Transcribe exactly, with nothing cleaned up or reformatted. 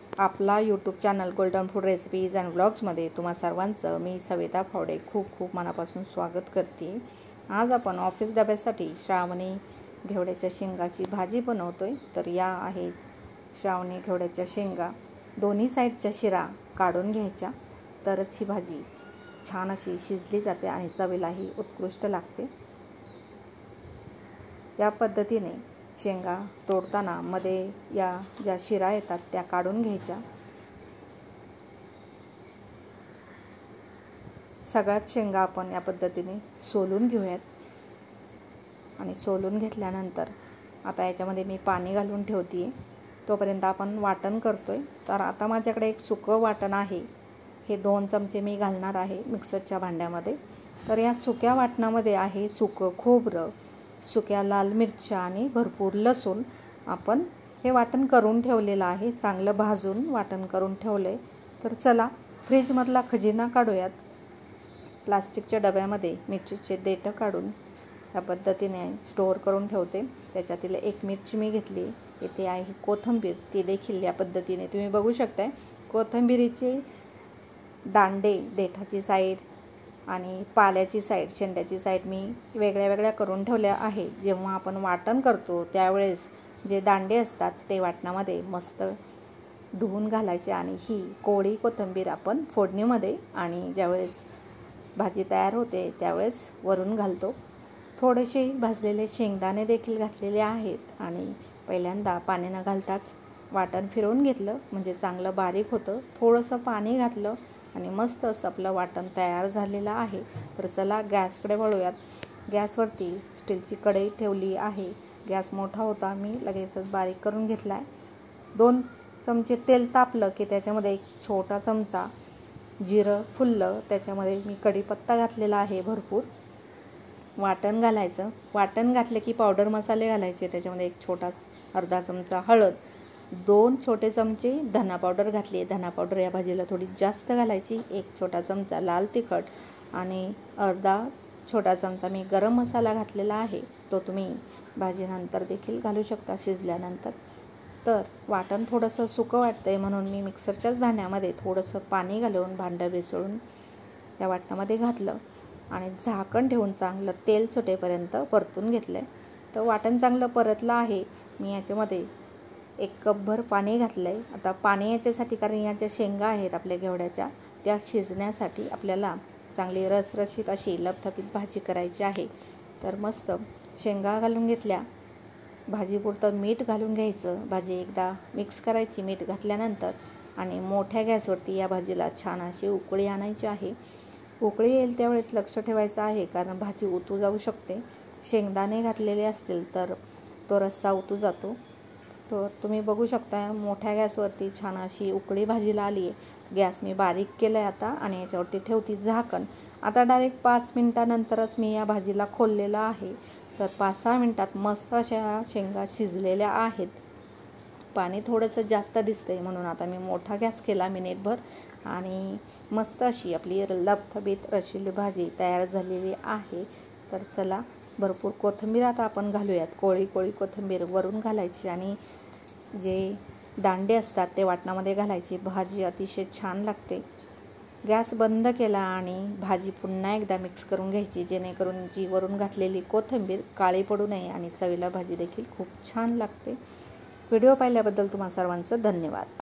आपला YouTube channel golden food recipes and व्लॉग्समध्ये तुम्हा सर्वांचं मी सविता फावडे खूप खूप मनापासून स्वागत करते। आज आपण ऑफिस डब्यासाठी श्रावणी घेवड्याच्या शेंगाची भाजी बनवतोय। तर या आहे श्रावणी घेवड्याच्या शेंगा, दोन्ही साईडच्या शिरा काढून घ्यायच्या, तरच ही भाजी छान अशी शिजली जाते आणि चवीलाही उत्कृष्ट लागते। या पद्धतीने शेंगा तोडताना मध्ये या ज्या शिरा येतात त्या काढून घ्यायच्या। सगळ्यात शेंगा आपण या पद्धतीने सोलून घेऊयात आणि सोलून घेतल्यानंतर आता याच्यामध्ये मी पाणी घालून ठेवते, तोपर्यंत आपण वाटण करतोय। तर आता माझ्याकडे एक सुकं वाटण आहे, हे दोन चमचे मी घालणार आहे मिक्सरच्या भांड्यामध्ये। तर या सुक्या वाटणामध्ये आहे सुकं खोबरं, सुक्या लाल मिरच्या आणि भरपूर लसूण। आपण हे वाटण करून ठेवलेलं आहे, चांगलं भाजून वाटण करून ठेवले। तर चला फ्रीजमधला खजिना काढूयात। प्लास्टिकच्या डब्यामध्ये मिरचीचे देठं काढून या पद्धतीने स्टोअर करून ठेवते। त्याच्यातील एक मिरची मी घेतली, येथे आहे कोथिंबीर, ती देखील या पद्धतीने तुम्ही बघू शकता। कोथिंबीरीचे दांडे, देठाची साईड आणि पाल्याची साईड, शेंड्याची साईड मी वेगळ्या वेगळ्या करून ठेवल्या आहे। जेव्हा आपण वाटण करतो त्यावेळेस जे दांडे असतात ते वाटणामध्ये मस्त धुवून घालायचे आणि ही कोवळी कोथिंबीर आपण फोडणीमध्ये आणि ज्यावेळेस भाजी तयार होते त्यावेळेस वरून घालतो। थोडेसे भाजलेले शेंगदाणे देखील घातलेले आहेत आणि पहिल्यांदा पाणी न घालताच वाटण फिरवून घेतलं, म्हणजे चांगलं बारीक होतं। थोडंसं पाणी घातलं आणि मस्त असं आपलं वाटण तयार झालेलं आहे। तर चला गॅसकडे वळूयात। गॅसवरती स्टीलची कढई ठेवली आहे, गॅस मोठा होता, मी लगेचच बारीक करून घेतला आहे। दोन चमचे तेल तापलं की त्याच्यामध्ये एक छोटा चमचा जिरं फुललं, त्याच्यामध्ये मी कढीपत्ता घातलेला आहे भरपूर। वाटण घालायचं, वाटण घातले की पावडर मसाले घालायचे, त्याच्यामध्ये एक छोटा अर्धा चमचा हळद, दोन छोटे चमचे धना पावडर घातली। धना पावडर या भाजीला थोडी जास्त घालायची, एक छोटा चमचा लाल तिखट आणि अर्धा छोटा चमचा मी गरम मसाला घातलेला आहे, तो तुम्ही भाजीनंतर देखील घालू शकता शिजल्यानंतर। तर वाटण थोडंसं सुकं वाटतंय म्हणून मी मिक्सरच्याच भांड्यामध्ये थोडंसं पाणी घालून भांडं बेसळून या वाटणामध्ये घातलं आणि झाकण ठेवून चांगलं तेल सुटेपर्यंत परतून घेतलं। तर वाटण चांगलं परतलं आहे, मी याच्यामध्ये एक कपभर पाणी घातलं आहे। आता पाणी याच्यासाठी, कारण याच्या शेंगा आहेत आपल्या घेवड्याच्या, त्या शिजण्यासाठी आपल्याला चांगली रसरशीत अशी लपथपीत भाजी करायची आहे। तर मस्त शेंगा घालून घेतल्या, भाजीपुरतं मीठ घालून घ्यायचं, भाजी एकदा मिक्स करायची मीठ घातल्यानंतर आणि मोठ्या गॅसवरती या भाजीला छान अशी उकळी आणायची आहे। उकळी येईल त्यावेळेस लक्ष ठेवायचं आहे, कारण भाजी उतू जाऊ शकते। शेंगदाणे घातलेले असतील तर तो रस्सा उतू जातो। तर तुम्ही बघू शकता मोठ्या गॅसवरती छान अशी उकळी भाजीला आली आहे। गॅस मी बारीक केला आहे आता आणि याच्यावरती ठेवते झाकण। आता डायरेक्ट पाच मिनटानंतरच मी या भाजीला खोललेलं आहे। तर पाच सहा मिनटात मस्त अशा शेंगा शिजलेल्या आहेत। पाणी थोडंसं जास्त दिसतंय म्हणून आता मी मोठा गॅस केला मिनिटभर आणि मस्त अशी आपली लपथबीत रशिली भाजी तयार झालेली आहे। तर चला भरपूर कोथिंबीर आता आपण घालूयात, कोळी कोळी कोथिंबीर वरून घालायची आणि जे दांडे असतात ते वाटणामध्ये घालायची, भाजी अतिशय छान लागते। गॅस बंद केला आणि भाजी पुन्हा एकदा मिक्स करून घ्यायची, जेणेकरून जी वरून घातलेली कोथिंबीर काळी पडू नये आणि चवीला भाजी देखील खूप छान लागते। व्हिडिओ पाहिल्याबद्दल तुम्हा सर्वांचं धन्यवाद।